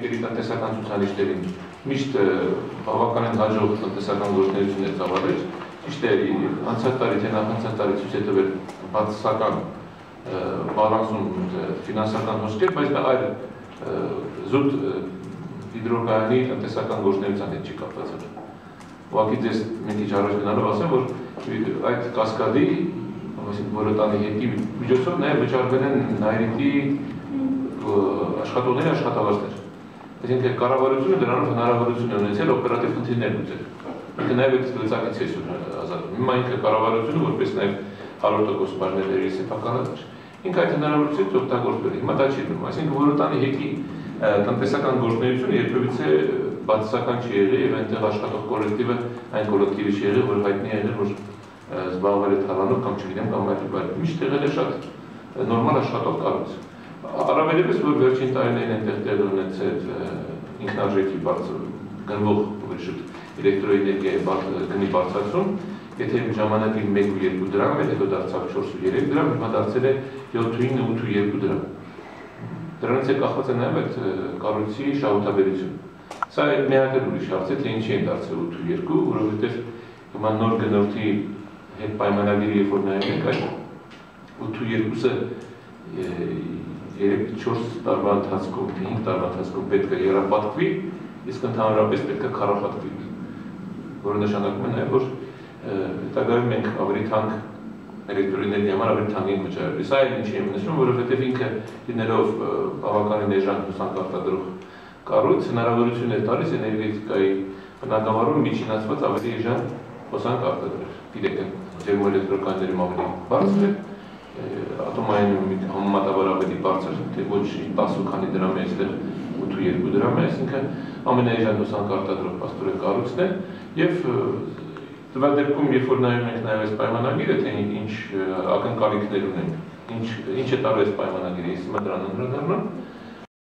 սուբյեկտերի տնտեսական ցուցանիշներին միշտ բավականին հաջող տնտեսական գործունեություն է ծավալել, ճիշտ է, անցած տարի թե նախանցած տարի ցույց է տվել բացասական բալանսում ֆինանսական հոսքեր, բայց դա այլ զուտ հիդրոկայանի տնտեսական գործունեության հետ չի կապված։ Ուղղակի ձեզ մի քիչ առաջ գնալով ասեմ, որ այդ կասկադի, որոտանի հետի միջոցով նաև վճարվել են Նայրիտի աշխատողների աշխատավարձներ։ Այսինքն կառավարությունը դրանով հնարավորություն է ունեցել օպերատիվ խնդիրներ լուծել։ Ինքը նաև այդ լծակից է ազատվում։ Հիմա ինքը կառավարությունը որպես նաև 100% բաժներների սեփականատար, ինքը այդ հնարավորությունից օգտագործել է։ Հիմա դա չի լինում, այսինքն որոտանի հետի տնտեսական գործունեությունը երբևիցե բացասական չի եղել եւ այնտեղ աշխատող կոլեկտիվը այն կոլեկտիվը չի եղել, որ հայտնի է եղել, որ զբաղվել է թալանով կամ չգիտեմ կամ այլ միշտ եղել է շատ նորմալ աշխատող կառույց։ Առավելևս որ վերջին տարիներին այնտեղ տեղի ունեցել ինքնարժեքի բարձր գնվող էլեկտրոէներգիայի գնի բարձրացում, եթե ժամանակին 1.2 դրամ էր, հետո դարձավ 4.3 դրամ, հիմա դարձել է 7.9-8.2 դրամ։ Դրանից է կախված է նաև այդ կառույցի շահութաբերությունը։ Սա միակ ուրիշ հարց է, թե ինչի են դարձել 8.2, որովհետև հիմա նոր գնորդի հետ պայմանագիրը երբ որ նայում ենք, այդ 8.2-ը 3-4 տարվա ընթացքում, 5 տարվա ընթացքում պետք է եռապատկվի, իսկ ընդհանրապես պետք է քառապատկվի, որը նշանակում է նաև, որ հետագայում մենք ավելի թանկ էլեկտրոէներգիայի համար ավելի թանկ ենք վճարելու։ Սա էլ ինչի եմ նշում, որովհետև ինքը լինելով բավականին էժան հոսանք արտադրող կառույց հնարավորություն է տալիս էներգետիկայի բնագավառում միջինացված ավելի էժան հոսանք արտադրել։ Գիտեք, ջերմոէլեկտրոկայաններում ավելի բարձր է, ատոմային համեմատաբար ավելի բարձր, թե ոչ 10 քանի դրամ է, այստեղ 8.2 դրամ է, այսինքն ամենաէժան հոսանք արտադրող պաստորեն կառույցն է, եւ տվյալ դեպքում, երբ որ նայում ենք նաև այս պայմանագիրը, թե ինչ ակնկալիքներ ունենք, ինչ է տալու այս պայմանագիրը, ես հիմա դրան անդրադառնամ,